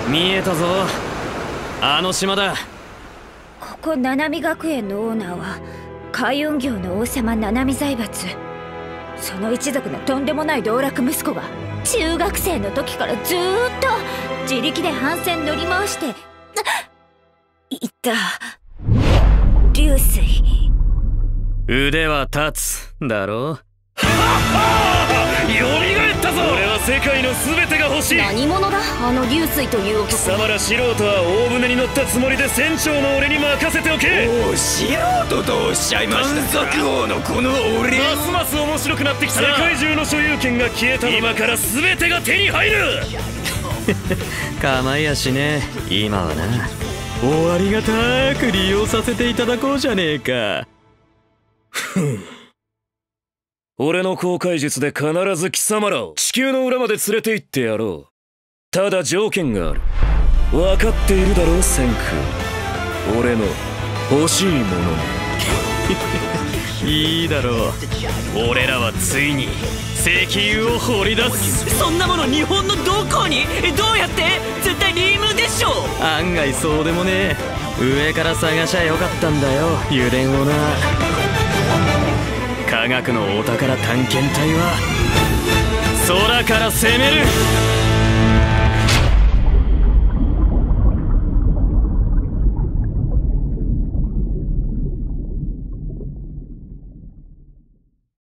見えたぞ。あの島だ。 ここ七海学園のオーナーは海運業の王様七海財閥。その一族のとんでもない道楽息子が中学生の時からずーっと自力で帆船乗り回していた流水。 腕は立つだろ。 よみがえったぞ。俺は世界の全てが欲しい。 何者だあの流水という男。 貴様ら素人は大船に乗ったつもりで船長の俺に任せておけ。 おお、素人とおっしゃいましたか。探索王のこの俺。 ますます面白くなってきたな。世界中の所有権が消えたの。今から全てが手に入る。 構いやしねえ。今はな、おありがたく利用させていただこうじゃねえか。 俺の航海術で必ず貴様らを地球の裏まで連れて行ってやろう。ただ条件がある。分かっているだろう千空。俺の欲しいものね。 いいだろう。俺らはついに石油を掘り出す。 そんなもの日本のどこに？どうやって？絶対リームでしょ。 案外そうでもねえ。上から探しゃよかったんだよ、油田をな。科学のお宝探検隊は空から攻める。